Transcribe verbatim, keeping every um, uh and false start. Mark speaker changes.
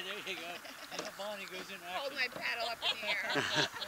Speaker 1: there you go. Now Bonnie goes in action.
Speaker 2: Hold my paddle up in the air.